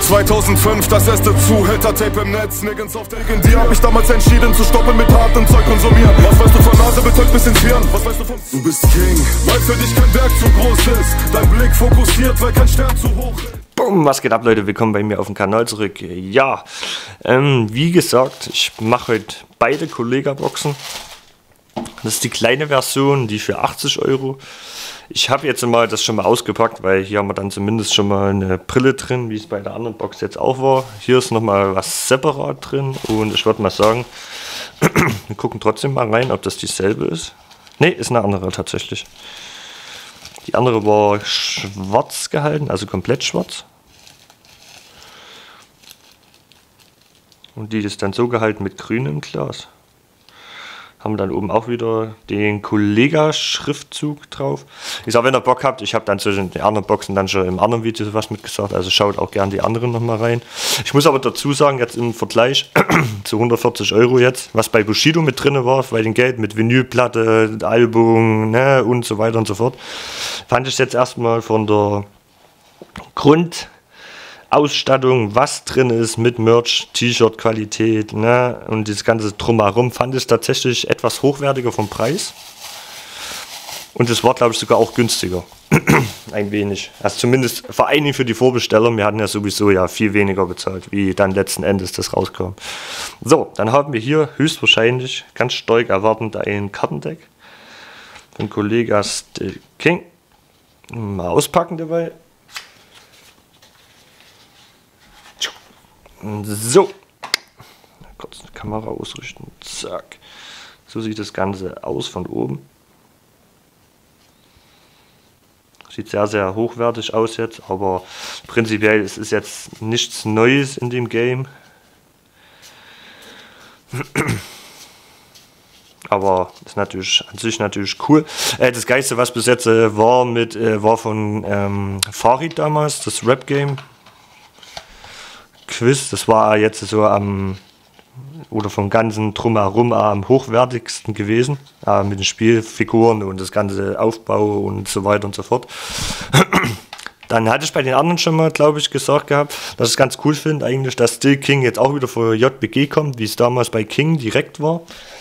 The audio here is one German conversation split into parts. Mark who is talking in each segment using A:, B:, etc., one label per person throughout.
A: 2005, das erste Zuhälter-Tape im Netz. Nirgends auf der Legendie hab ich damals entschieden zu stoppen mit hartem Zeug konsumieren. Was weißt du von Nase betäubt bis ins Hirn? Was weißt du von... Du bist King, weil für dich kein Berg zu groß ist. Dein Blick fokussiert, weil kein Stern zu hoch ist.
B: Boom, was geht ab, Leute? Willkommen bei mir auf dem Kanal zurück. Ja, wie gesagt, ich mache heute beide Kollega-Boxen. Das ist die kleine Version, die für 80 €. Ich habe jetzt mal das schon mal ausgepackt, weil hier haben wir dann zumindest schon mal eine Brille drin, wie es bei der anderen Box jetzt auch war. Hier ist nochmal was separat drin und ich würde mal sagen, wir gucken trotzdem mal rein, ob das dieselbe ist. Ne, ist eine andere tatsächlich. Die andere war schwarz gehalten, also komplett schwarz. Und die ist dann so gehalten mit grünem Glas. Haben dann oben auch wieder den Kollega-Schriftzug drauf. Ich sage, wenn ihr Bock habt, ich habe dann zwischen den anderen Boxen dann schon im anderen Video was mitgesagt, also schaut auch gerne die anderen nochmal rein. Ich muss aber dazu sagen, jetzt im Vergleich zu 140 € jetzt, was bei Bushido mit drin war, bei den Geld mit Vinylplatte, Album, ne, und so weiter und so fort, fand ich jetzt erstmal von der Grundausstattung, was drin ist mit Merch, T-Shirt-Qualität, ne, und das ganze Drumherum, fand ich tatsächlich etwas hochwertiger vom Preis. Und es war, glaube ich, sogar auch günstiger. Ein wenig. Also zumindest vor allen Dingen für die Vorbesteller. Wir hatten ja sowieso ja viel weniger bezahlt, wie dann letzten Endes das rauskam. So, dann haben wir hier höchstwahrscheinlich ganz stark erwartend ein Kartendeck von Kollega Still King. Mal auspacken dabei. So, kurz die Kamera ausrichten, zack. So sieht das Ganze aus von oben. Sieht sehr, sehr hochwertig aus jetzt, aber prinzipiell es ist jetzt nichts Neues in dem Game. Aber ist natürlich an sich natürlich cool. Das Geilste, was bis jetzt war von Farid damals, das Rap-Game. Quiz, das war jetzt so oder vom ganzen Drumherum am hochwertigsten gewesen, mit den Spielfiguren und das ganze Aufbau und so weiter und so fort. Dann hatte ich bei den anderen schon mal, glaube ich, gesagt gehabt, dass ich es ganz cool finde eigentlich, dass Still King jetzt auch wieder für JBG kommt, wie es damals bei King direkt war.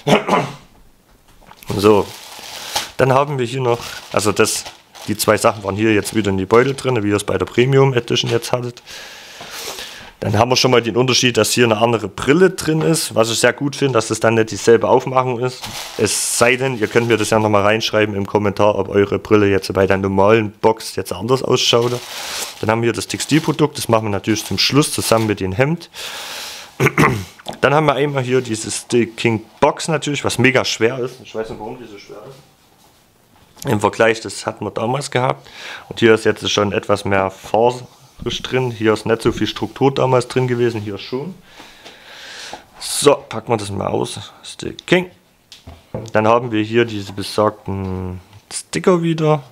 B: So, dann haben wir hier noch, also die zwei Sachen waren hier jetzt wieder in die Beutel drin, wie ihr es bei der Premium Edition jetzt hattet. Dann haben wir schon mal den Unterschied, dass hier eine andere Brille drin ist, was ich sehr gut finde, dass das dann nicht dieselbe Aufmachung ist. Es sei denn, ihr könnt mir das ja nochmal reinschreiben im Kommentar, ob eure Brille jetzt bei der normalen Box jetzt anders ausschaut. Dann haben wir hier das Textilprodukt, das machen wir natürlich zum Schluss zusammen mit dem Hemd. Dann haben wir einmal hier diese Still King Box natürlich, was mega schwer ist. Ich weiß nicht, warum die so schwer ist. Im Vergleich, das hatten wir damals gehabt. Und hier ist jetzt schon etwas mehr Faser drin. Hier ist nicht so viel Struktur damals drin gewesen, hier schon. So, packen wir das mal aus. Still King. Dann haben wir hier diese besagten Sticker wieder.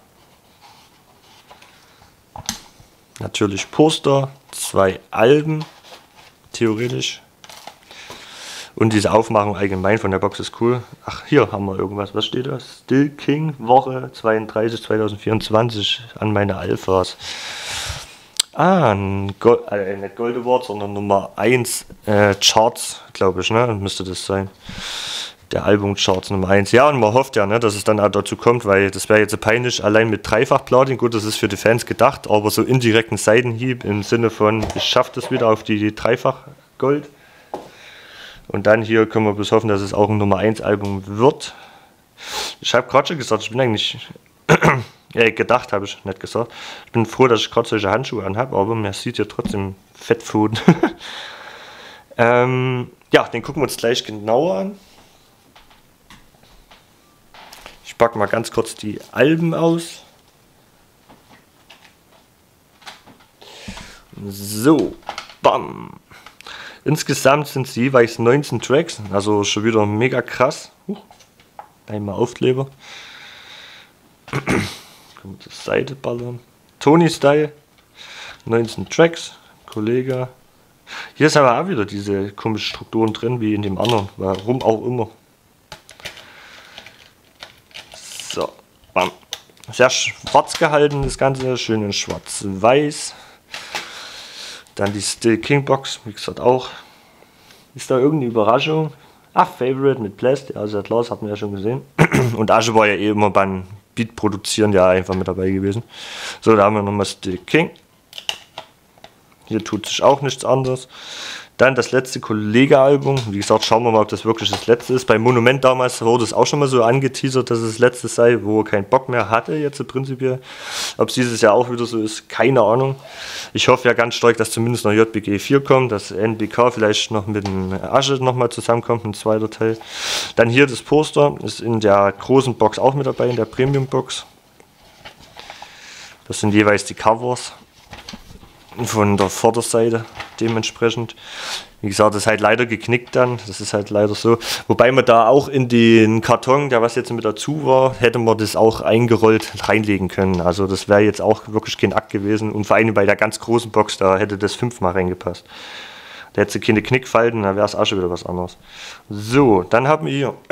B: Natürlich Poster, 2 Alben, theoretisch. Und diese Aufmachung allgemein von der Box ist cool. Ach, hier haben wir irgendwas. Was steht da? Still King, Woche 32 2024 an meine Alphas. Nicht Gold Award, sondern Nummer 1 Charts, glaube ich, ne? Müsste das sein. Der Albumcharts Nummer 1. Ja, und man hofft ja, ne, dass es dann auch dazu kommt, weil das wäre jetzt so peinlich, allein mit Dreifach-Platin. Gut, das ist für die Fans gedacht, aber so indirekten Seitenhieb im Sinne von, ich schaffe das wieder auf die Dreifach-Gold. Und dann hier können wir bloß hoffen, dass es auch ein Nummer 1 Album wird. Ich habe gerade schon gesagt, ich bin eigentlich... gedacht habe ich nicht gesagt. Ich bin froh, dass ich gerade solche Handschuhe anhabe, aber man sieht ja trotzdem Fettpfoten. Ja, den gucken wir uns gleich genauer an. Ich packe mal ganz kurz die Alben aus. So, bam. Insgesamt sind es jeweils 19 Tracks, also schon wieder mega krass. Einmal Aufkleber. Können wir zur Seite ballern. Tony Style, 19 Tracks, Kollege. Hier ist aber auch wieder diese komischen Strukturen drin, wie in dem anderen, warum auch immer. So, bam. Sehr schwarz gehalten, das Ganze schön in schwarz-weiß. Dann die Still King Box, wie gesagt auch. Ist da irgendeine Überraschung? Ach, Favorite mit Blast, also der Klaus hatten wir ja schon gesehen. Und Asche war ja eh immer beim Beat produzieren ja einfach mit dabei gewesen. So, da haben wir nochmal Still King. Hier tut sich auch nichts anderes. Dann das letzte Kollege-Album. Wie gesagt, schauen wir mal, ob das wirklich das letzte ist. Bei Monument damals wurde es auch schon mal so angeteasert, dass es das letzte sei, wo er keinen Bock mehr hatte jetzt prinzipiell. Ob es dieses Jahr auch wieder so ist, keine Ahnung. Ich hoffe ja ganz stark, dass zumindest noch JBG 4 kommt, dass NBK vielleicht noch mit dem Asche nochmal zusammenkommt, ein zweiter Teil. Dann hier das Poster, ist in der großen Box auch mit dabei, in der Premium-Box. Das sind jeweils die Covers von der Vorderseite dementsprechend. Wie gesagt, das ist halt leider geknickt dann, das ist halt leider so. Wobei man da auch in den Karton, der was jetzt mit dazu war, hätte man das auch eingerollt reinlegen können. Also das wäre jetzt auch wirklich kein Akt gewesen und vor allem bei der ganz großen Box, da hätte das 5-mal reingepasst. Da hätte keine Knickfalten, da wäre es auch schon wieder was anderes. So, dann haben wir hier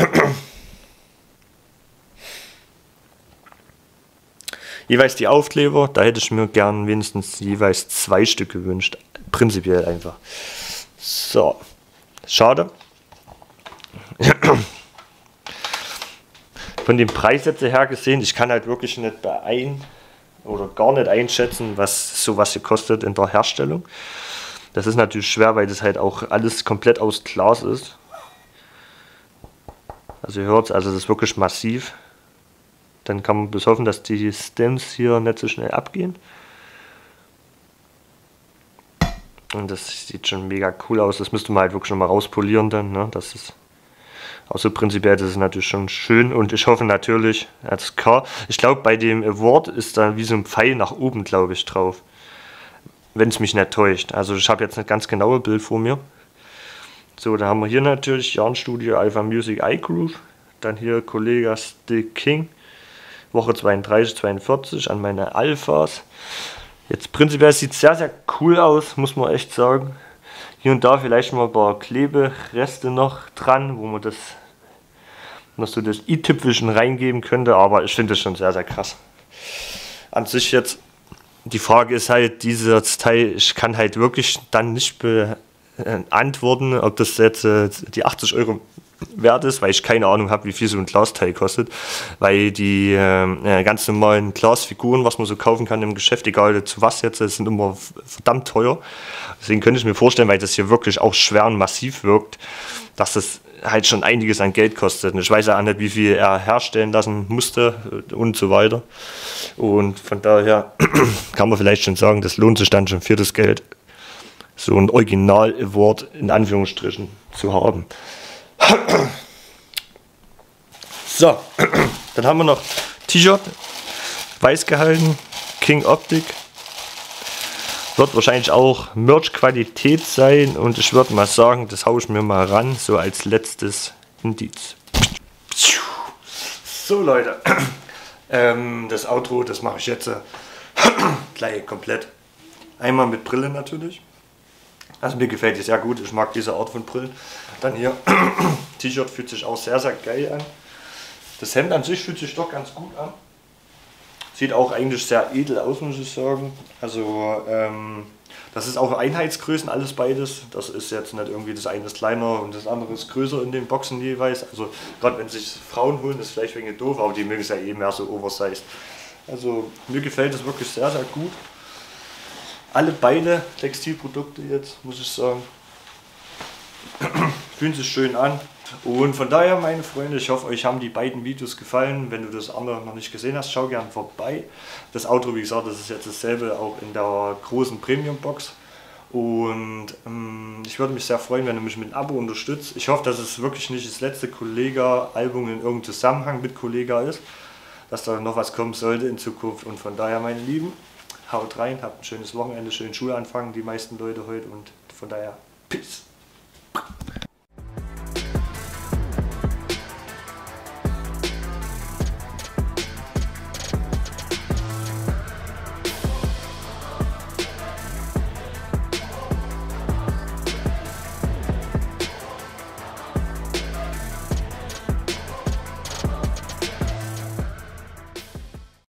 B: jeweils die Aufkleber, da hätte ich mir gern wenigstens jeweils 2 Stück gewünscht. Prinzipiell einfach. So, schade. Von den Preissätzen her gesehen, ich kann halt wirklich nicht oder gar nicht einschätzen, was sowas hier kostet in der Herstellung. Das ist natürlich schwer, weil das halt auch alles komplett aus Glas ist. Also ihr hört es, also das ist wirklich massiv. Dann kann man bis hoffen, dass die Stems hier nicht so schnell abgehen. Und das sieht schon mega cool aus. Das müsste man halt wirklich nochmal rauspolieren dann. Ne? Das ist auch so prinzipiell, das ist natürlich schon schön. Und ich hoffe natürlich, als K. Ich glaube, bei dem Award ist da wie so ein Pfeil nach oben, glaube ich, drauf. Wenn es mich nicht täuscht. Also ich habe jetzt nicht ganz genaue Bild vor mir. So, da haben wir hier natürlich Yarn Studio Alpha Music iGroove. Dann hier Kollege Still King. Woche 32, 42 an meine Alphas. Jetzt prinzipiell sieht es sehr, sehr cool aus, muss man echt sagen. Hier und da vielleicht mal ein paar Klebereste noch dran, wo man das noch so das i-Tüpfelchen reingeben könnte, aber ich finde das schon sehr, sehr krass. An sich jetzt, die Frage ist halt, dieses Teil, ich kann halt wirklich dann nicht beantworten, ob das jetzt die 80 Euro wert ist, weil ich keine Ahnung habe, wie viel so ein Glasteil kostet, weil die ganz normalen Glasfiguren, was man so kaufen kann im Geschäft, egal zu was jetzt, sind immer verdammt teuer. Deswegen könnte ich mir vorstellen, weil das hier wirklich auch schwer und massiv wirkt, dass das halt schon einiges an Geld kostet. Und ich weiß ja auch nicht, wie viel er herstellen lassen musste und so weiter. Und von daher kann man vielleicht schon sagen, das lohnt sich dann schon für das Geld, so ein Original-Award in Anführungsstrichen zu haben. So, dann haben wir noch T-Shirt, weiß gehalten, King Optic. Wird wahrscheinlich auch Merch-Qualität sein und ich würde mal sagen, das haue ich mir mal ran, so als letztes Indiz. So Leute, das Outro, das mache ich jetzt gleich komplett. Einmal mit Brille natürlich. Also mir gefällt die sehr gut, ich mag diese Art von Brillen. Dann hier, T-Shirt fühlt sich auch sehr, sehr geil an. Das Hemd an sich fühlt sich doch ganz gut an. Sieht auch eigentlich sehr edel aus, muss ich sagen. Also das ist auch Einheitsgrößen, alles beides. Das ist jetzt nicht irgendwie, das eine ist kleiner und das andere ist größer in den Boxen jeweils. Also gerade wenn sich Frauen holen, ist vielleicht wegen doof, aber die mögen es ja eh mehr so oversized. Also mir gefällt es wirklich sehr, sehr gut. Alle beide Textilprodukte jetzt, muss ich sagen, fühlen sich schön an. Und von daher, meine Freunde, ich hoffe, euch haben die beiden Videos gefallen. Wenn du das andere noch nicht gesehen hast, schau gerne vorbei. Das Outro, wie gesagt, das ist jetzt dasselbe, auch in der großen Premium-Box. Und ich würde mich sehr freuen, wenn du mich mit einem Abo unterstützt. Ich hoffe, dass es wirklich nicht das letzte Kollega-Album in irgendeinem Zusammenhang mit Kollega ist. Dass da noch was kommen sollte in Zukunft. Und von daher, meine Lieben, haut rein, habt ein schönes Wochenende, schönen Schulanfang, die meisten Leute heute. Und von daher, Peace.